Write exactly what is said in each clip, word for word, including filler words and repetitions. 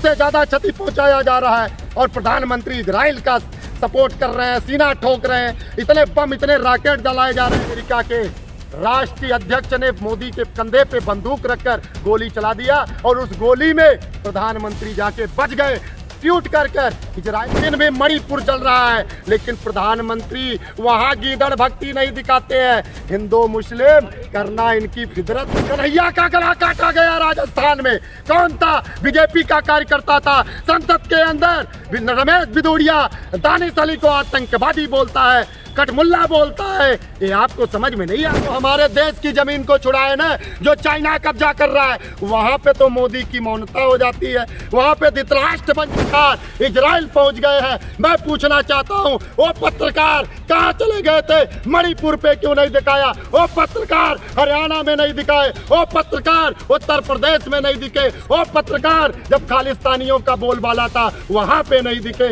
सबसे ज्यादा क्षति पहुंचाया जा रहा है और प्रधानमंत्री इजराइल का सपोर्ट कर रहे हैं, सीना ठोक रहे हैं। इतने बम, इतने रॉकेट जलाए जा रहे हैं। अमेरिका के राष्ट्रीय अध्यक्ष ने मोदी के कंधे पे बंदूक रखकर गोली चला दिया और उस गोली में प्रधानमंत्री जाके बच गए ट्यूट कर कर। इजराइल में मणिपुर चल रहा है लेकिन प्रधानमंत्री वहां गीदड़ भक्ति नहीं दिखाते हैं। हिंदू मुस्लिम करना इनकी फितरत। कन्हैया का गला काटा गया राजस्थान में। कौन था? बीजेपी का कार्यकर्ता था। संसद के अंदर रमेश भिदोड़िया दानिश अली को आतंकवादी बोलता है, कटमुल्ला बोलता है। ये आपको समझ में नहीं आता। तो हमारे देश की जमीन को छुड़ाए ना, जो चाइना कब्जा कर रहा है, वहां पे तो मोदी की मौनता हो जाती है। वहां पे धृतराष्ट्र बनकर इजराइल पहुंच गए हैं। मैं पूछना चाहता हूं, वो पत्रकार कहां चले गए थे? मणिपुर पे क्यों नहीं दिखाया? वो पत्रकार हरियाणा में नहीं दिखाए, वो पत्रकार उत्तर प्रदेश में नहीं दिखे, वो पत्रकार जब खालिस्तानियों का बोलबाला था वहां पे नहीं दिखे।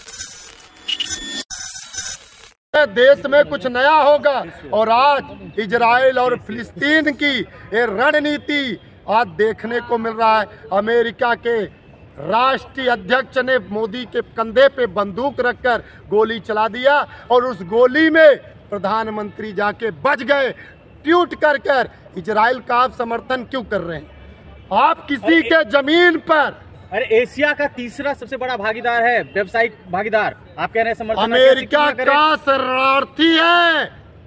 देश में कुछ नया होगा और आज इजराइल और फिलिस्तीन की ये रणनीति आज देखने को मिल रहा है। अमेरिका के राष्ट्रीय अध्यक्ष ने मोदी के कंधे पे बंदूक रखकर गोली चला दिया और उस गोली में प्रधानमंत्री जाके बच गए ट्यूट कर कर। इजराइल का आप समर्थन क्यों कर रहे हैं? आप किसी के जमीन पर, अरे एशिया का तीसरा सबसे बड़ा भागीदार है, व्यवसायिक भागीदार, आप कह रहे हैं समर्थन अमेरिका का शरणार्थी है।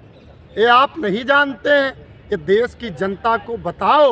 ये आप नहीं जानते हैं? ये देश की जनता को बताओ,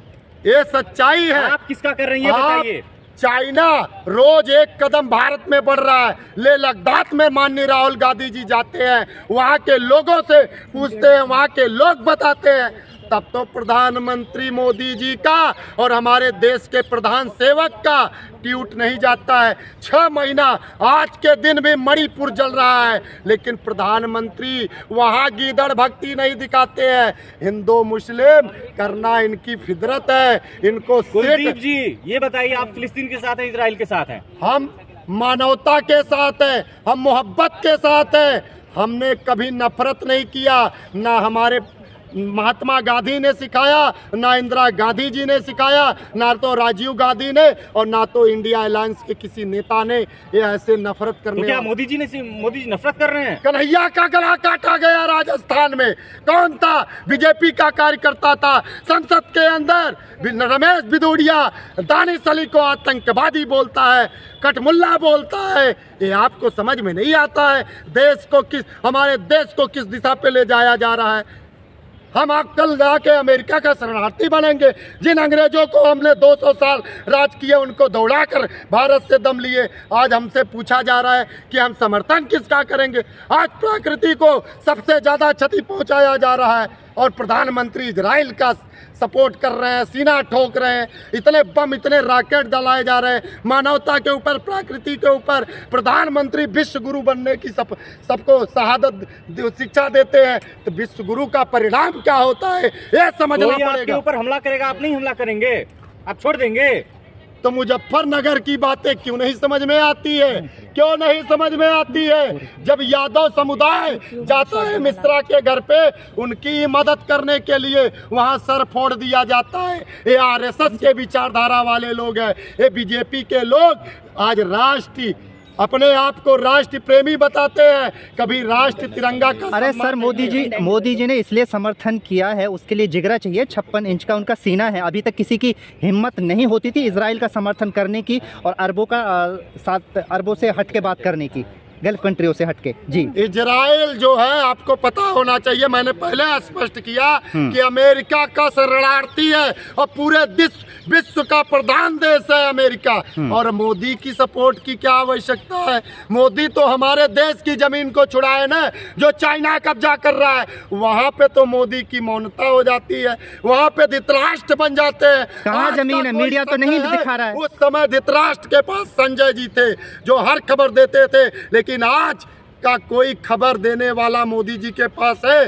ये सच्चाई है। आप किसका कर रही हैं बताइए। चाइना रोज एक कदम भारत में बढ़ रहा है। ले लद्दाख में माननीय राहुल गांधी जी जाते हैं, वहाँ के लोगों से पूछते हैं, वहाँ के लोग बताते हैं। तब तो प्रधानमंत्री मोदी जी का और हमारे देश के प्रधान सेवक का ट्यूट नहीं जाता है। छह महीना आज के दिन भी मणिपुर जल रहा है लेकिन प्रधानमंत्री वहां गीदड़ भक्ति नहीं दिखाते हैं। हिंदू मुस्लिम करना इनकी फितरत है। इनको कुलदीप जी ये बताइए, आप फिलिस्तीन के साथ हैं, इजराइल के साथ हैं? हम मानवता के साथ हैं, हम मोहब्बत के साथ हैं। हमने कभी नफरत नहीं किया, ना हमारे महात्मा गांधी ने सिखाया, ना इंदिरा गांधी जी ने सिखाया, ना तो राजीव गांधी ने और ना तो इंडिया अलायंस के किसी नेता ने ये ऐसे नफरत करने। तो क्या मोदी जी ने मोदी जी नफरत कर रहे हैं? कन्हैया का गला काटा गया राजस्थान में। कौन था? बीजेपी का कार्यकर्ता था। संसद के अंदर रमेश भिदोड़िया दानिश अली को आतंकवादी बोलता है, कटमुल्ला बोलता है। ये आपको समझ में नहीं आता है? देश को किस, हमारे देश को किस दिशा पे ले जाया जा रहा है? हम आप कल जाके अमेरिका का शरणार्थी बनेंगे। जिन अंग्रेजों को हमने दो सौ साल राज किए, उनको दौड़ाकर भारत से दम लिए, आज हमसे पूछा जा रहा है कि हम समर्थन किसका करेंगे। आज प्रकृति को सबसे ज्यादा क्षति पहुंचाया जा रहा है और प्रधानमंत्री इजराइल का सपोर्ट कर रहे हैं, सीना ठोक रहे हैं। इतने बम, इतने रॉकेट जलाए जा रहे हैं मानवता के ऊपर, प्रकृति के ऊपर। प्रधानमंत्री विश्व गुरु बनने की सब सबको शहादत शिक्षा देते हैं, तो विश्व गुरु का परिणाम क्या होता है ये समझना पड़ेगा। आपके ऊपर हमला करेगा, आप नहीं हमला करेंगे, आप छोड़ देंगे? तो मुजफ्फरनगर की बातें क्यों नहीं समझ में आती है? क्यों नहीं समझ में आती है? जब यादव समुदाय जाता है मिश्रा के घर पे, उनकी मदद करने के लिए वहां सर फोड़ दिया जाता है। ये आरएसएस के विचारधारा वाले लोग हैं, ये बीजेपी के लोग आज राष्ट्रीय अपने आप को राष्ट्र प्रेमी बताते हैं, कभी राष्ट्र तिरंगा का। अरे सर, मोदी जी मोदी जी ने इसलिए समर्थन किया है, उसके लिए जिगरा चाहिए। छप्पन इंच का उनका सीना है। अभी तक किसी की हिम्मत नहीं होती थी इजराइल का समर्थन करने की और अरबों का सात अरबों से हट के बात करने की, गल्फ कंट्रियों से हटके। जी, इजराइल जो है आपको पता होना चाहिए, मैंने पहले स्पष्ट किया कि अमेरिका का शरणार्थी है और पूरे विश्व का प्रधान देश है अमेरिका। और मोदी की सपोर्ट की क्या आवश्यकता है? मोदी तो हमारे देश की जमीन को छुड़ाए ना, जो चाइना कब्जा कर रहा है, वहाँ पे तो मोदी की मौनता हो जाती है, वहाँ पे धृतराष्ट्र बन जाते हैं। कहाँ जमीन है? मीडिया तो नहीं दिखा रहा है। उस समय धृतराष्ट्र के पास संजय जी थे जो हर खबर देते थे, लेकिन आज का कोई खबर देने वाला मोदी जी के पास है?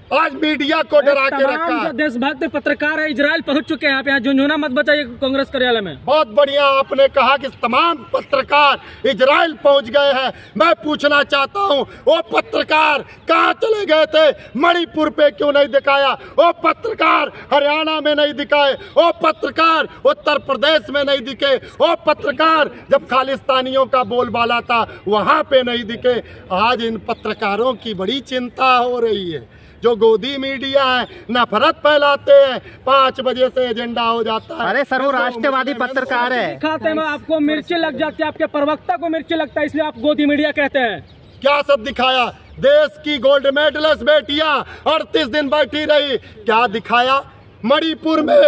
आज मीडिया को डरा के रखा तमाम है। जो देशभक्त पत्रकार है इजराइल पहुंच चुके हैं आप यहाँ झुंझुना मत बचाइए कांग्रेस कार्यालय में। बहुत बढ़िया आपने कहा कि तमाम पत्रकार इजराइल पहुंच गए हैं। मैं पूछना चाहता हूं वो पत्रकार कहां चले गए थे? मणिपुर पे क्यों नहीं दिखाया? वो पत्रकार हरियाणा में नहीं दिखाए, वो पत्रकार उत्तर प्रदेश में नहीं दिखे, वो पत्रकार जब खालिस्तानियों का बोलबाला था वहां पे नहीं दिखे। आज इन पत्रकारों की बड़ी चिंता हो रही है। जो गोदी मीडिया है नफरत फैलाते हैं, पाँच बजे से एजेंडा हो जाता है। अरे सर वो राष्ट्रवादी पत्रकार है। खाते में आपको मिर्ची लग जाती है, आपके प्रवक्ता को मिर्ची लगता है, इसलिए आप गोदी मीडिया कहते हैं। क्या सब दिखाया? देश की गोल्ड मेडलिस्ट बेटियां अड़तीस दिन बैठी रही, क्या दिखाया? मणिपुर में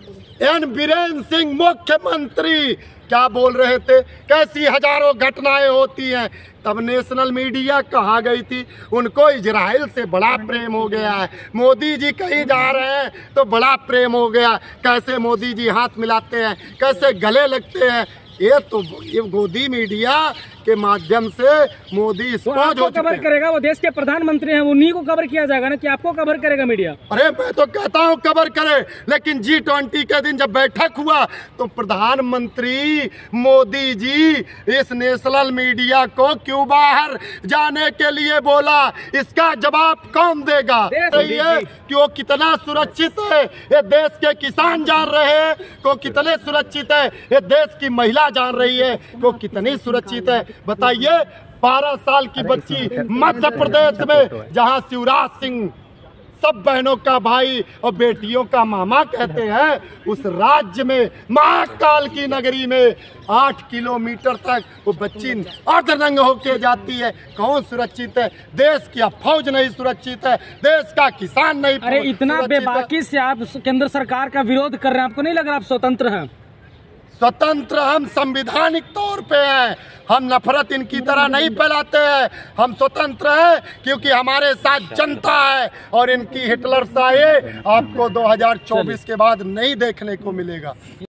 एन बीरेन सिंह मुख्यमंत्री क्या बोल रहे थे? कैसी हजारों घटनाएं होती हैं। तब नेशनल मीडिया कहाँ गई थी? उनको इजराइल से बड़ा प्रेम हो गया है। मोदी जी कहीं जा रहे हैं तो बड़ा प्रेम हो गया। कैसे मोदी जी हाथ मिलाते हैं, कैसे गले लगते हैं। ये तो ये गोदी मीडिया के माध्यम से मोदी वो आपको कवर करेगा, वो देश के प्रधानमंत्री हैं, उन्हीं को कवर किया जाएगा ना कि आपको कवर करेगा मीडिया? अरे मैं तो कहता हूँ कवर करे, लेकिन जी ट्वेंटी के दिन जब बैठक हुआ तो प्रधानमंत्री मोदी जी इस नेशनल मीडिया को क्यों बाहर जाने के लिए बोला? इसका जवाब कौन देगा? सही है कि वो कितना सुरक्षित है ये देश के किसान जान रहे हैं को कितने सुरक्षित है, ये देश की महिला जान रही है को कितनी सुरक्षित है। बताइए, बारह साल की बच्ची मध्य प्रदेश में जहां शिवराज सिंह सब बहनों का भाई और बेटियों का मामा कहते हैं, उस राज्य में महाकाल की नगरी में आठ किलोमीटर तक वो बच्ची अर्धनंग होके जाती है। कौन सुरक्षित है? देश की फौज नहीं सुरक्षित है, देश का किसान नहीं। अरे इतना बेबाकी से आप केंद्र सरकार का विरोध कर रहे हैं, आपको नहीं लग रहा आप स्वतंत्र हैं? स्वतंत्र हम संविधानिक तौर पे हैं। हम नफरत इनकी तरह नहीं फैलाते हैं। हम स्वतंत्र हैं क्योंकि हमारे साथ जनता है और इनकी हिटलर शाही आपको दो हज़ार चौबीस के बाद नहीं देखने को मिलेगा।